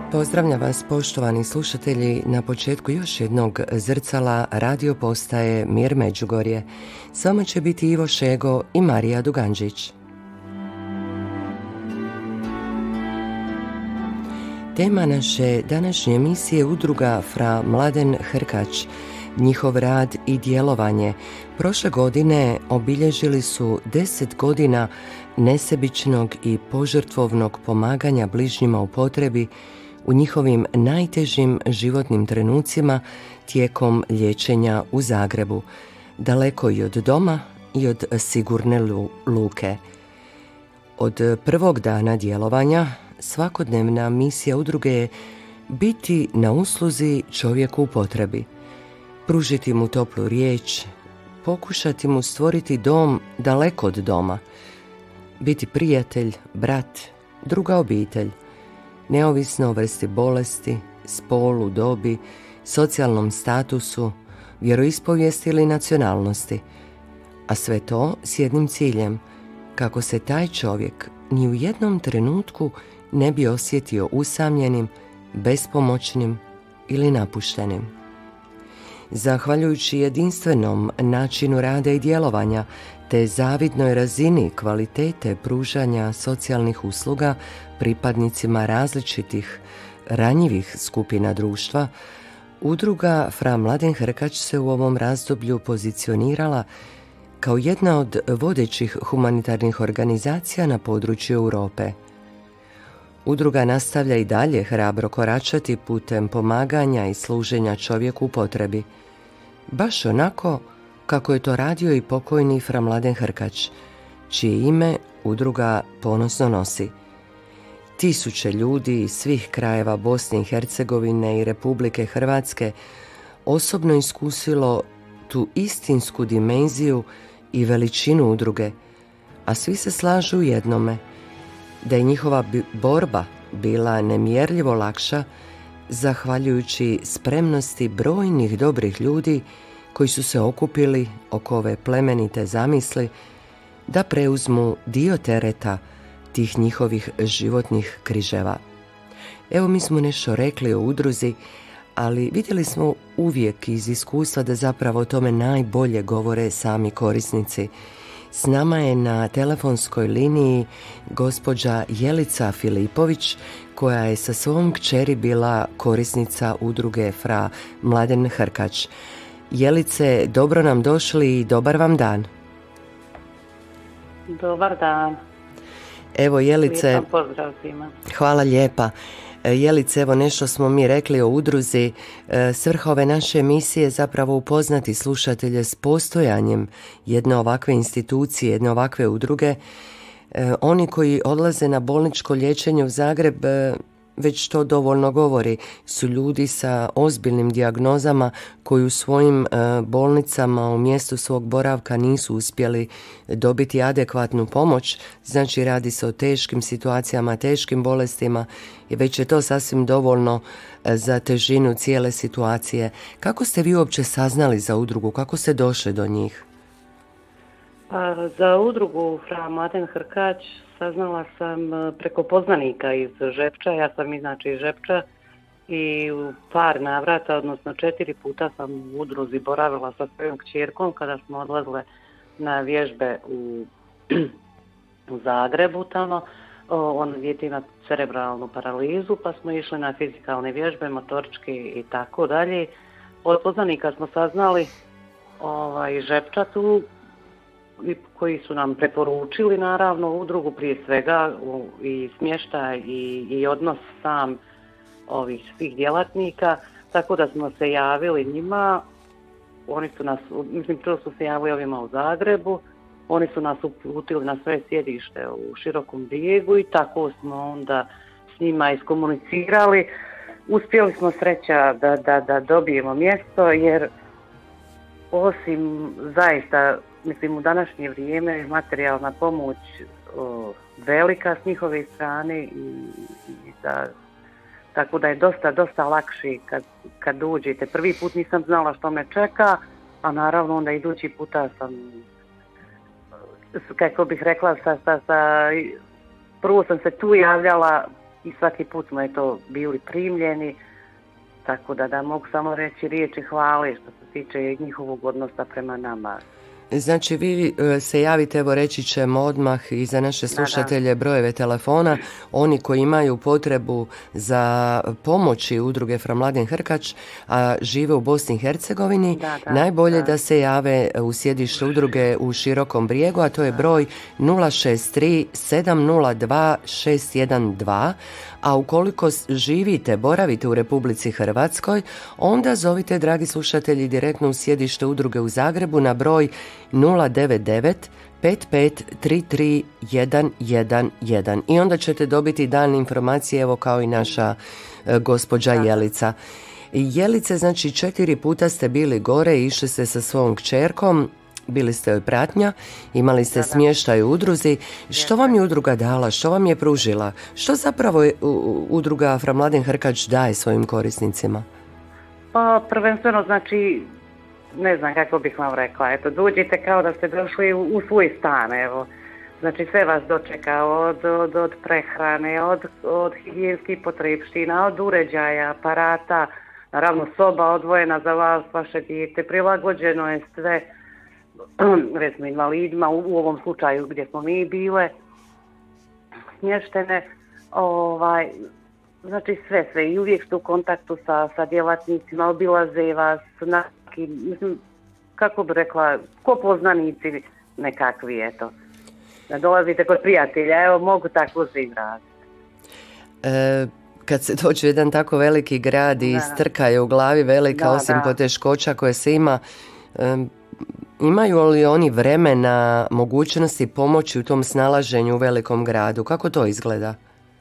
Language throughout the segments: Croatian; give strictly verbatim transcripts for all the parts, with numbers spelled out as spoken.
Pozdravljam vas poštovani slušatelji na početku još jednog zrcala radio postaje Mir Međugorje. S vama će biti Ivo Šego i Marija Duganđić. Tema naše današnje emisije udruga Fra Mladen Hrkač. Njihov rad i djelovanje prošle godine obilježili su deset godina nesebičnog i požrtvovnog pomaganja bližnjima u potrebi u njihovim najtežim životnim trenucima tijekom liječenja u Zagrebu, daleko i od doma i od sigurne luke. Od prvog dana djelovanja svakodnevna misija udruge je biti na usluzi čovjeku u potrebi, pružiti mu toplu riječ, pokušati mu stvoriti dom daleko od doma, biti prijatelj, brat, druga obitelj, neovisno o vrsti bolesti, spolu, dobi, socijalnom statusu, vjeroispovijesti ili nacionalnosti, a sve to s jednim ciljem, kako se taj čovjek ni u jednom trenutku ne bi osjetio usamljenim, bespomoćnim ili napuštenim. Zahvaljujući jedinstvenom načinu rada i djelovanja te zavidnoj razini kvalitete pružanja socijalnih usluga pripadnicima različitih ranjivih skupina društva, udruga Fra Mladen Hrkač se u ovom razdoblju pozicionirala kao jedna od vodećih humanitarnih organizacija na području Europe. Udruga nastavlja i dalje hrabro koračati putem pomaganja i služenja čovjeku u potrebi, baš onako kako je to radio i pokojni Fra Mladen Hrkač, čije ime udruga ponosno nosi. Tisuće ljudi iz svih krajeva Bosne i Hercegovine i Republike Hrvatske osobno iskusilo tu istinsku dimenziju i veličinu udruge, a svi se slažu u jednome, da je njihova borba bila nemjerljivo lakša zahvaljujući spremnosti brojnih dobrih ljudi koji su se okupili oko ove plemenite zamisli da preuzmu dio tereta tih njihovih životnih križeva. Evo, mi smo nešto rekli o udruzi, ali vidjeli smo uvijek iz iskustva da zapravo o tome najbolje govore sami korisnici. S nama je na telefonskoj liniji gospođa Jelica Filipović, koja je sa svom kćeri bila korisnica udruge Fra Mladen Hrkač. Jelice, dobro nam došli i dobar vam dan. Dobar dan. Evo, Jelice, Lijep pozdrav svima. Hvala lijepa. Jelice, evo nešto smo mi rekli o udruzi. Svrha ove naše emisije je zapravo upoznati slušatelje s postojanjem jedne ovakve institucije, jedne ovakve udruge. Oni koji odlaze na bolničko liječenje u Zagreb, već to dovoljno govori, su ljudi sa ozbiljnim dijagnozama koji u svojim bolnicama u mjestu svog boravka nisu uspjeli dobiti adekvatnu pomoć. Znači, radi se o teškim situacijama, teškim bolestima i već je to sasvim dovoljno za težinu cijele situacije. Kako ste vi uopće saznali za udrugu? Kako ste došli do njih? Pa, za udrugu Fra Mladen Hrkač saznala sam preko poznanika iz Žepča. Ja sam inače iz Žepča i u par navrata, odnosno četiri puta sam u udruzi boravila sa svojom kćerkom kada smo odlazile na vježbe u, u Zagrebu tamo. On dijete ima cerebralnu paralizu, pa smo išli na fizikalne vježbe, motoričke i tako dalje. Od poznanika smo saznali ovaj, Žepča tu, koji su nam preporučili naravno udrugu prije svega i smještaj i, i odnos sam ovih svih djelatnika, tako da smo se javili njima. Oni su nas, mislim, prvo su se javili ovima u Zagrebu, oni su nas uputili na sve sjedište u Širokom Brijegu i tako smo onda s njima iskomunicirali. Uspjeli smo, sreća, da, da, da dobijemo mjesto, jer osim zaista, mislim, u današnje vrijeme materijalna pomoć o, velika s njihove strane i, i da, tako da je dosta, dosta lakše kad, kad uđete. Prvi put nisam znala što me čeka, a naravno onda idući puta sam, kako bih rekla, sa, sa, sa, prvo sam se tu javljala i svaki put smo je to bili primljeni, tako da da mogu samo reći riječi hvale što se tiče njihovog odnosa prema nama. Znači vi se javite, evo reći ćemo odmah i za naše slušatelje brojeve telefona, oni koji imaju potrebu za pomoći udruge Fra Mladen Hrkač, a žive u Bosni i Hercegovini, da, da, najbolje da. da se jave u sjedište udruge u Širokom Brijegu, a to je broj nula šest tri sedam nula dva šest jedan dva, a ukoliko živite, boravite u Republici Hrvatskoj, onda zovite, dragi slušatelji, direktno u sjedište udruge u Zagrebu na broj nula devet devet pet pet tri tri jedan jedan jedan i onda ćete dobiti daljne informacije, evo kao i naša e, gospođa Jelica. Jelice, znači četiri puta ste bili gore i išli ste sa svojom kćerkom, bili ste joj pratnja, imali ste smještaj u udruzi. Što vam je udruga dala, što vam je pružila? Što zapravo je udruga Fra Mladen Hrkač daje svojim korisnicima? Pa prvenstveno znači, ne znam kako bih vam rekla, eto dođete kao da ste došli u, u svoj stan, evo. Znači sve vas dočeka od, od, od prehrane, od, od higijenskih potrepština, od uređaja, aparata, naravno soba odvojena za vas, vaše dijete, prilagođeno je sve, recimo invalidima, u, u ovom slučaju gdje smo mi bile smještene, ovaj, znači sve, sve i uvijek ste u kontaktu sa, sa djelatnicima, obilaze vas, neki, mislim, kako bi rekla, ko poznanici nekakvi, eto. Da dolazite kod prijatelja, evo mogu tako se izraziti. E, kad se dođe u jedan tako veliki grad i strka je u glavi velika, da, osim da. poteškoća koje se ima, e, imaju li oni vremena, mogućnosti pomoći u tom snalaženju u velikom gradu? Kako to izgleda?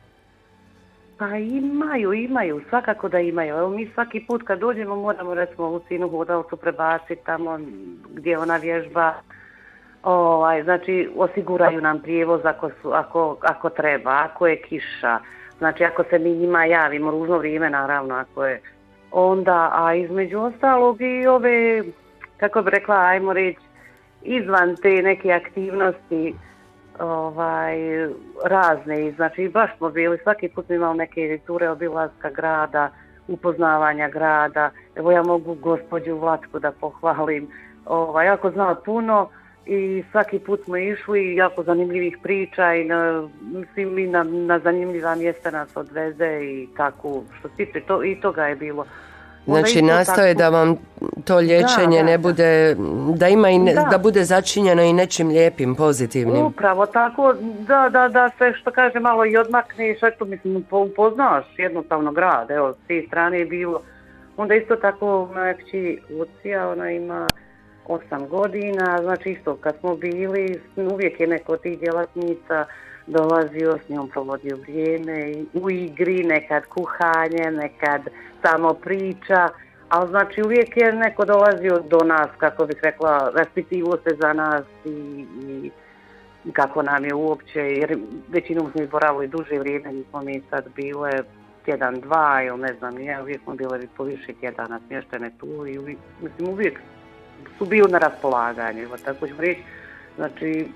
Pa imaju, imaju, svakako da imaju. Evo mi svaki put kad dođemo moramo recimo u sinu hodalcu prebaciti tamo gdje ona vježba. Ovaj, znači osiguraju nam prijevoz ako, su, ako, ako treba, ako je kiša. Znači ako se mi njima javimo, ružno vrijeme naravno ako je. Onda, a između ostalog i ove, kako bi rekla, ajmo reći, izvan te neke aktivnosti ovaj, razne. Znači baš smo bili, svaki put imali neke ture obilaska grada, upoznavanja grada. Evo ja mogu gospođu Vlačku da pohvalim, ovaj, jako znala puno i svaki put smo išli, jako zanimljivih priča i na, mislim, i na, na zanimljiva mjesta nas odveze i tako, što se tiče, to, i toga je bilo. Znači nastoje tako da vam to liječenje da, da, ne bude, da ima i ne, da. da bude začinjeno i nečim lijepim, pozitivnim. Upravo tako, da, da, da se što kaže malo i odmakneš, što mislim upoznaš jednostavno grad, evo s te strane je bilo. Onda isto tako moja kći Lucija, ona ima osam godina, znači isto kad smo bili, uvijek je neko od tih djelatnica dolazio, s njom provodio vrijeme u igri, nekad kuhanje, nekad samo priča, ali znači uvijek je neko dolazio do nas, kako bih rekla, raspitivo se za nas i, i kako nam je uopće, jer većinom smo izboravili duže vrijeme, nismo mi sad bile tjedan, dva ili ne znam, ja uvijek smo bile po više tjedana smještene tu i uvijek, mislim, uvijek su bili na raspolaganju, evo tako ću reći, znači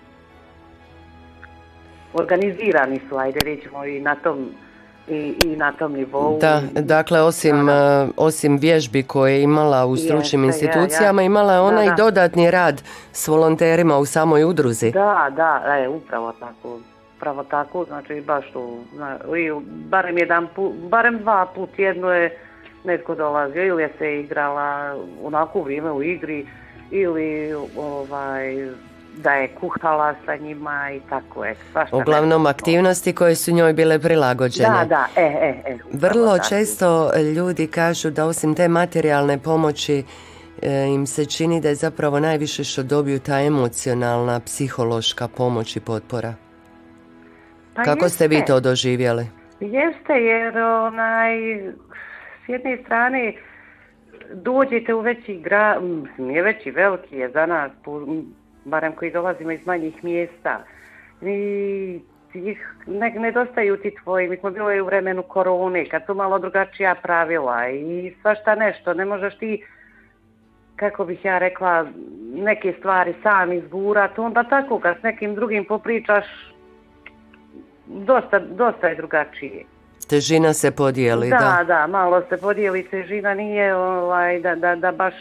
organizirani su, ajde rećemo, i na tom i, i na tom nivou. Da, dakle osim, da. Uh, osim vježbi koje je imala u stručnim Jeste, institucijama, ja, ja. imala je ona da, i dodatni rad s volonterima u samoj udruzi. Da, da, je, upravo tako. Upravo tako, znači baš to, zna, i, barem jedan put, barem dva put jedno je netko dolazio ili je se igrala onako u vrijeme u igri ili ovaj da je kuhala sa njima i tako je. Uglavnom aktivnosti koje su njoj bile prilagođene. Da, da, e, e, e. Vrlo često ljudi kažu da osim te materijalne pomoći e, im se čini da je zapravo najviše što dobiju ta emocionalna, psihološka pomoć i potpora. Pa Kako jeste. ste vi to doživjeli? Jeste, jer onaj, s jedne strane dođete u veći grad, nije veći, veliki je za nas, barem koji dolazimo iz manjih mjesta. I ne, nedostaju ti tvoji, mi smo bili u vremenu korone, kad su malo drugačija pravila i svašta nešto, ne možeš ti, kako bih ja rekla, neke stvari sam izgurati, onda tako kad s nekim drugim popričaš, dosta, dosta je drugačije. Težina se podijeli, da. Da, da, malo se podijeli, težina nije ovaj, da, da, da baš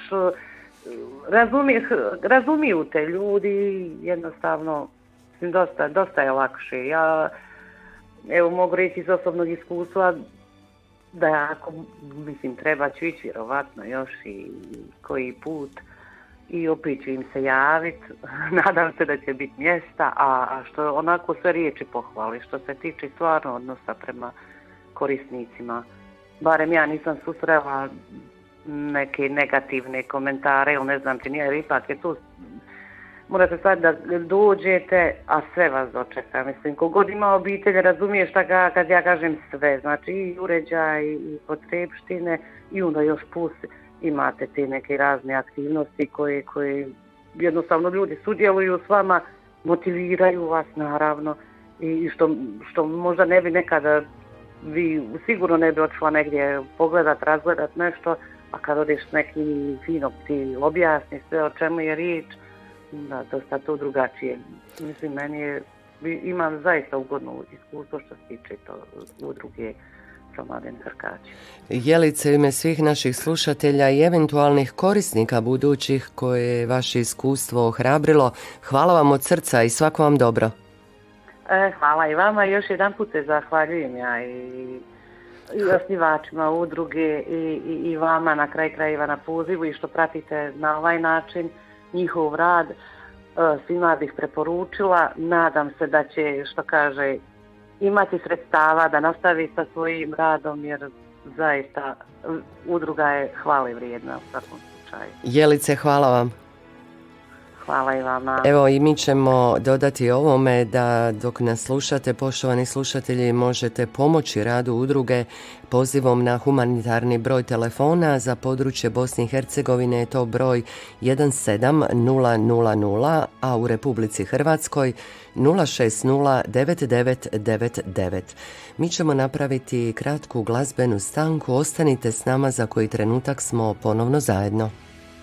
razumiju, razumiju te ljudi, jednostavno dosta, dosta je lakše. Ja evo mogu reći iz osobnog iskustva da ako, mislim, treba ću ići vjerovatno još i koji put i opet ću im se javiti, nadam se da će biti mjesta, a što onako sve riječi pohvali, što se tiče stvarno odnosa prema korisnicima. Barem ja nisam susrela neke negativne komentare ili ne znam ti nije, jer ipak je tu, morate sad da dođete, a sve vas dočeka. Mislim, kogod ima obitelj razumije šta ga, kad ja kažem sve, znači i uređaj, i potrebštine, i onda još plus imate te neke razne aktivnosti koje, koje jednostavno ljudi sudjeluju s vama, motiviraju vas naravno, i što, što možda ne bi nekada, vi sigurno ne bi otišla negdje pogledat, razgledat nešto, a kad odeš s nekim fino ti objasni sve o čemu je riječ, da, dosta to drugačije. Mislim, meni je, imam zaista ugodno iskustvo što se tiče to udruge Fra Mladen Hrkač. Jelice, u ime svih naših slušatelja i eventualnih korisnika budućih koje je vaše iskustvo ohrabrilo, hvala vam od srca i svako vam dobro. E, hvala i vama. Još jedan put se zahvaljujem ja i, i osnivačima udruge i, i, i vama na kraj krajeva na pozivu i što pratite na ovaj način njihov rad. Svima bih preporučila. Nadam se da će, što kaže, imati sredstava da nastavi sa svojim radom, jer zaista udruga je hvale vrijedna u svakom slučaju. Jelice, hvala vam. Hvala i vama. Evo i mi ćemo dodati ovome da dok nas slušate, poštovani slušatelji, možete pomoći radu udruge pozivom na humanitarni broj telefona za područje Bosne i Hercegovine je to broj jedan sedam nula nula nula, a u Republici Hrvatskoj nula šest nula devet devet devet devet. Mi ćemo napraviti kratku glazbenu stanku, ostanite s nama, za koji trenutak smo ponovno zajedno.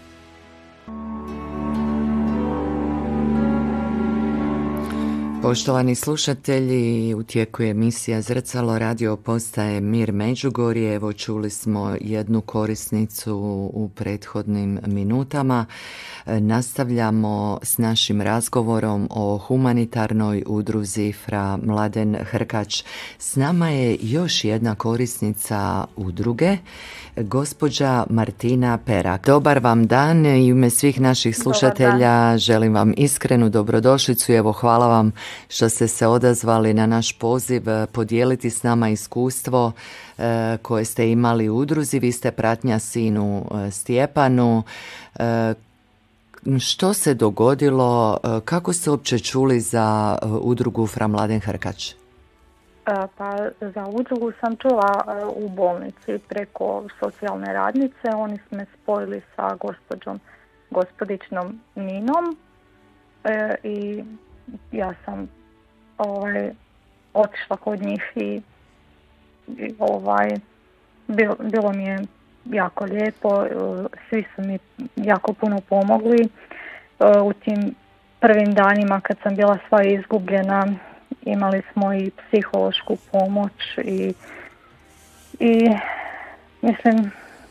Poštovani slušatelji, u tijeku je emisija Zrcalo radio postaje Mir Međugorje. Evo čuli smo jednu korisnicu u prethodnim minutama. Nastavljamo s našim razgovorom o humanitarnoj udruzi Fra Mladen Hrkač. S nama je još jedna korisnica udruge, gospođa Martina Perak. Dobar vam dan i u ime svih naših slušatelja želim vam iskrenu dobrodošlicu. Evo, hvala vam što ste se odazvali na naš poziv podijeliti s nama iskustvo e, koje ste imali u udruzi. Vi ste pratnja sinu e, Stjepanu. E, što se dogodilo? E, kako ste uopće čuli za e, udrugu Fra Mladen Hrkač? Pa za udrugu sam čula u bolnici preko socijalne radnice. Oni su me spojili sa gospođom gospodičnom Ninom e, i ja sam ovaj, otišla kod njih i, i ovaj, bilo, bilo mi je jako lijepo. Svi su mi jako puno pomogli. U tim prvim danima kad sam bila sva izgubljena, imali smo i psihološku pomoć i, i mislim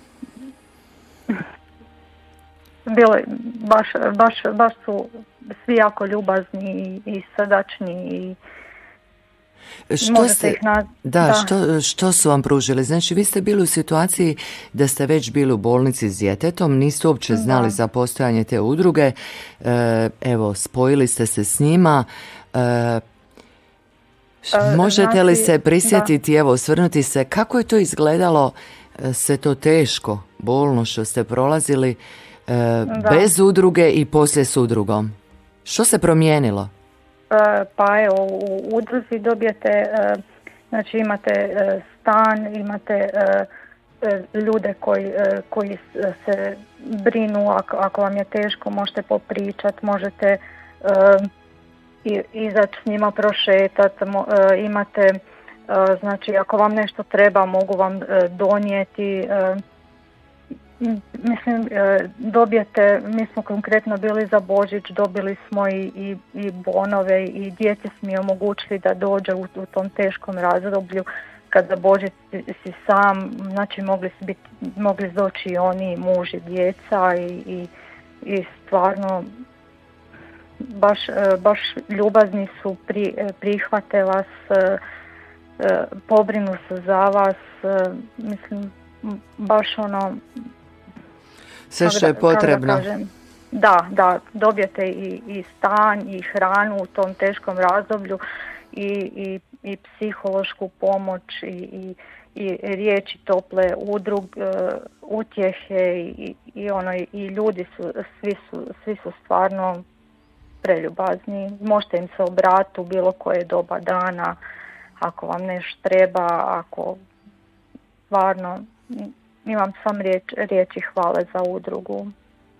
bilo baš, baš, baš su svi jako ljubazni i, i srdačni i Što ste, ih na, da, da. Što, što su vam pružili? Znači, vi ste bili u situaciji da ste već bili u bolnici s djetetom, niste uopće znali da. za postojanje te udruge, e, evo, spojili ste se s njima. E, možete li se prisjetiti, da. evo, osvrnuti se, kako je to izgledalo, se to teško, bolno što ste prolazili e, bez udruge i poslije s udrugom? Što se promijenilo? Pa evo, u udruzi dobijete, znači imate stan, imate ljude koji, koji se brinu, ako, ako vam je teško možete popričati, možete izaći s njima prošetati, imate, znači ako vam nešto treba mogu vam donijeti. Mislim, dobijete, mi smo konkretno bili za Božić, dobili smo i, i, i bonove i djeci smo mi omogućili da dođe u, u tom teškom razdoblju kad za Božić si sam, znači mogli su biti, mogli doći i oni, muž i djeca i, i, i stvarno baš, baš ljubazni su, pri, prihvate vas, pobrinu se za vas, mislim, baš ono... Sve što je potrebno. Da, kažem, da, da, dobijete i, i stan i hranu u tom teškom razdoblju i, i, i psihološku pomoć i, i, i riječi tople, udrug, uh, utjehe i, i, ono, i ljudi su, svi su, svi su stvarno preljubazni. Možete im se obratiti u bilo koje doba dana ako vam nešto treba, ako stvarno imam sam riječ, riječi hvale za udrugu.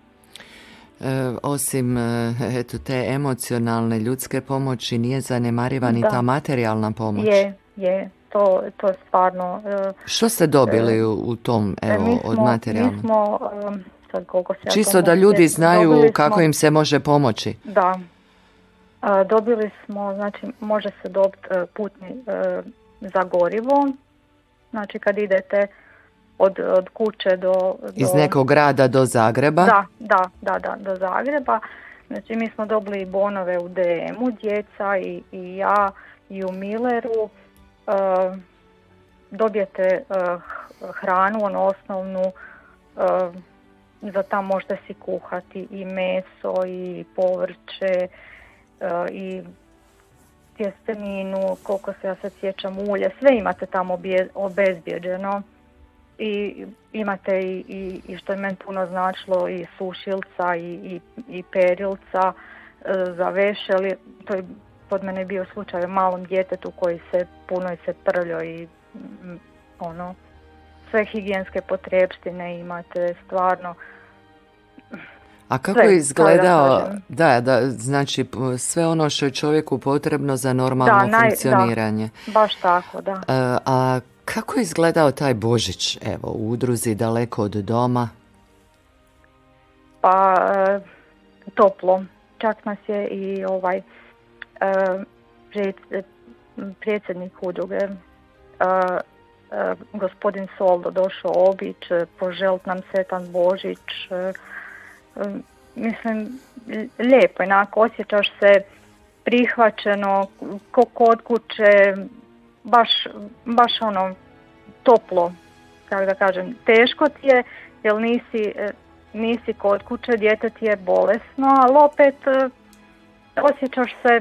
E, osim eto, te emocionalne ljudske pomoći nije zanemariva ni ta materijalna pomoć. Je, je, to, to je stvarno... E, Što ste dobili u, u tom, evo, smo, od materijalnog? Mi smo, um, sad koliko se ja Čisto da ljudi znaju kako smo, im se može pomoći. Da, e, dobili smo, znači može se dobiti putni e, za gorivo, znači kad idete Od, od kuće do, do... Iz nekog grada do Zagreba? Da, da, da, da, do Zagreba. Znači mi smo dobili bonove u D M-u, djeca i, i ja i u Milleru. Uh, dobijete uh, hranu, ono osnovnu, uh, za tamo možete si kuhati i meso i povrće uh, i tjesteninu, koliko se ja sad sjećam, ulje, sve imate tamo obezbjeđeno. I imate i, i, i što je meni puno značilo i sušilca i, i, i perilca e, za vešali. To je kod mene bio slučaj o malom djetetu koji se puno se prljao i m, ono, sve higijenske potrepštine imate stvarno. A kako je izgledao, da, da, znači sve ono što je čovjeku potrebno za normalno da, naj, funkcioniranje. Da, baš tako, da. E, a kako je izgledao taj Božić, evo, u udruzi daleko od doma? Pa, e, toplo. Čak nas je i ovaj e, predsjednik udruge, e, e, gospodin Soldo, došao obić, poželit nam sretan Božić. E, e, mislim, lijepo, jednako osjećaš se prihvaćeno, ko kod kuće, baš, baš ono toplo, kako da kažem. Teško ti je jer nisi, nisi kod kuće, dijete ti je bolesno, ali opet osjećaš se,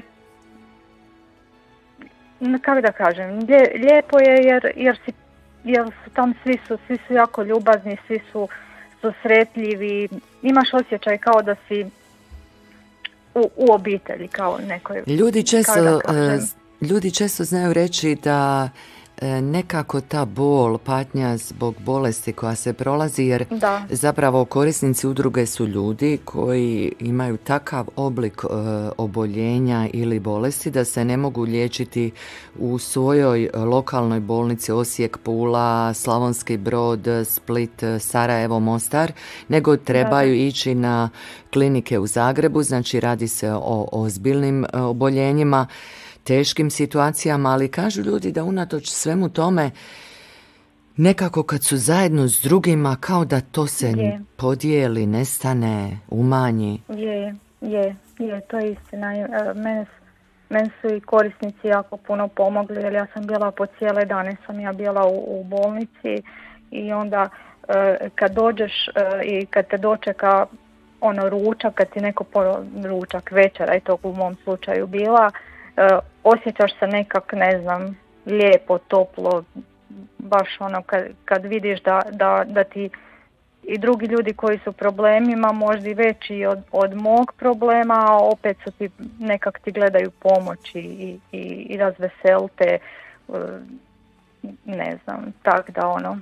kako da kažem, lijepo je jer, jer, si, jer su tam svi su, svi su jako ljubazni, svi su susretljivi, imaš osjećaj kao da si u, u obitelji, kao nekoj. Ljudi često, ljudi često znaju reći da nekako ta bol, patnja zbog bolesti koja se prolazi, jer da. zapravo korisnici udruge su ljudi koji imaju takav oblik e, oboljenja ili bolesti da se ne mogu liječiti u svojoj lokalnoj bolnici Osijek, Pula, Slavonski Brod, Split, Sarajevo, Mostar, nego trebaju da. ići na klinike u Zagrebu, znači radi se o ozbiljnim oboljenjima, teškim situacijama, ali kažu ljudi da unatoč svemu tome nekako kad su zajedno s drugima kao da to se je. podijeli, nestane, umanji. Je, je, je, to je istina. Mene, meni su i korisnici jako puno pomogli, jer ja sam bila po cijele dane, sam ja bila u, u bolnici i onda kad dođeš i kad te dočeka ono ručak, kad ti neko po ručak, večera, i to u mom slučaju bila, Uh, osjećaš se nekak, ne znam, lijepo, toplo, baš ono kad, kad vidiš da, da, da ti i drugi ljudi koji su problemima možda i veći od, od mog problema, a opet su ti, nekak ti gledaju pomoć i, i, i razveselite, uh, ne znam, tak da ono.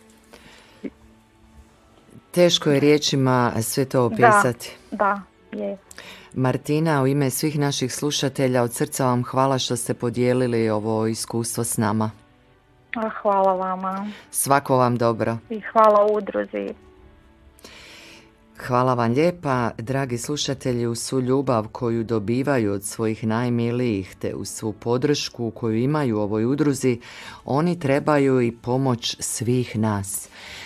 Teško je riječima sve to opisati. Da, da, je. Martina, u ime svih naših slušatelja od srca vam hvala što ste podijelili ovo iskustvo s nama. Hvala vama. Svako vam dobro. I hvala udruzi. Hvala vam lijepa, dragi slušatelji, uz svu ljubav koju dobivaju od svojih najmilijih te uz svu podršku koju imaju u ovoj udruzi, oni trebaju i pomoć svih nas.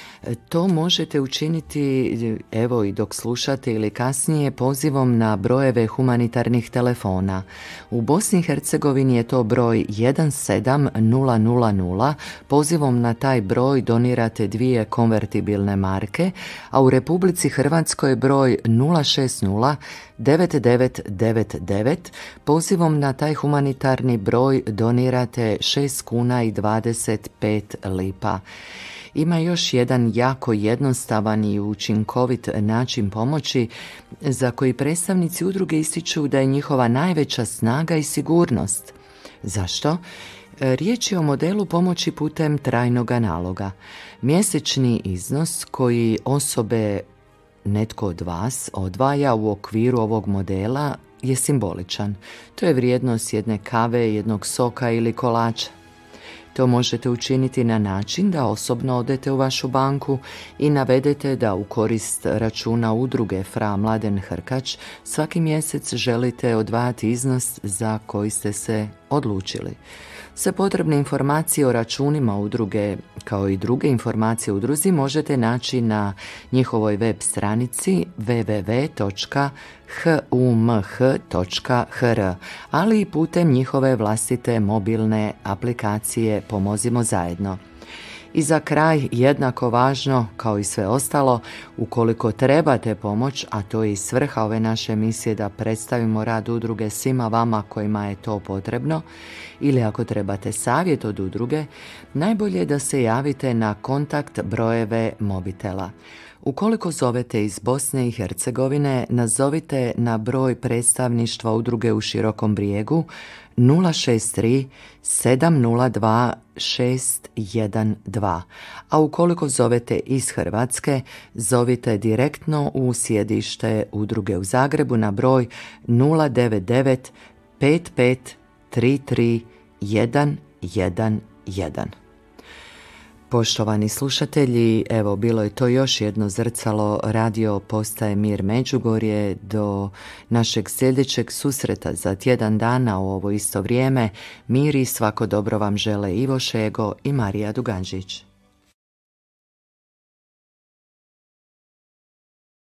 To možete učiniti, evo i dok slušate ili kasnije, pozivom na brojeve humanitarnih telefona. U Bosni i Hercegovini je to broj jedan sedam nula nula nula, pozivom na taj broj donirate dvije konvertibilne marke, a u Republici Hrvatskoj je broj nula šest nula devet devet devet devet, pozivom na taj humanitarni broj donirate šest kuna i dvadeset pet lipa. Ima još jedan jako jednostavan i učinkovit način pomoći za koji predstavnici udruge ističu da je njihova najveća snaga i sigurnost. Zašto? Riječ je o modelu pomoći putem trajnog naloga. Mjesečni iznos koji osobe, netko od vas, odvaja u okviru ovog modela je simboličan. To je vrijednost jedne kave, jednog soka ili kolača. To možete učiniti na način da osobno odete u vašu banku i navedete da u korist računa udruge Fra Mladen Hrkač svaki mjesec želite odvajati iznos za koji ste se odlučili. Sve potrebne informacije o računima udruge kao i druge informacije o udruzi možete naći na njihovoj web stranici w w w točka h u m h točka h r, ali i putem njihove vlastite mobilne aplikacije Pomozimo zajedno. I za kraj, jednako važno kao i sve ostalo, ukoliko trebate pomoć, a to je i svrha ove naše emisije da predstavimo rad udruge svima vama kojima je to potrebno, ili ako trebate savjet od udruge, najbolje je da se javite na kontakt brojeve mobitela. Ukoliko zovete iz Bosne i Hercegovine, nazovite na broj predstavništva udruge u Širokom Brijegu nula šest tri sedam nula dva šest jedan dva, a ukoliko zovete iz Hrvatske, zovite direktno u sjedište udruge u Zagrebu na broj nula devet devet pet pet tri tri jedan jedan jedan. Poštovani slušatelji, evo bilo je to još jedno zrcalo radio postaje Mir Međugorje. Do našeg sljedećeg susreta za tjedan dana u ovo isto vrijeme, mir i svako dobro vam žele Ivo Šego i Marija Dugančić.